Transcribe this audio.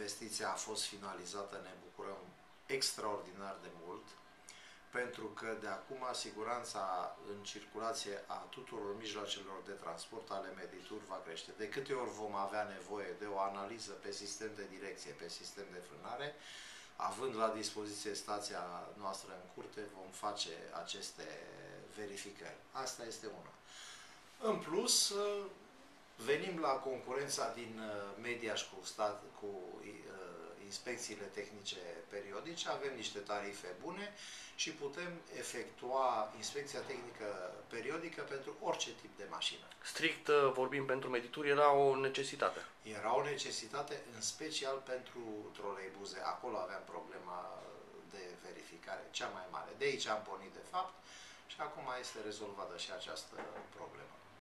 investiția a fost finalizată, ne bucurăm extraordinar de mult, pentru că de acum siguranța în circulație a tuturor mijloacelor de transport ale Meditur va crește. De câte ori vom avea nevoie de o analiză pe sistem de direcție, pe sistem de frânare, având la dispoziție stația noastră în curte, vom face aceste verificări. Asta este una. În plus, venim la concurența din Mediaș cu inspecțiile tehnice periodice, avem niște tarife bune și putem efectua inspecția tehnică periodică pentru orice tip de mașină. Strict vorbim, pentru Meditur era o necesitate. Era o necesitate, în special pentru troleibuze. Acolo aveam problema de verificare cea mai mare. De aici am pornit, de fapt, și acum este rezolvată și această problemă.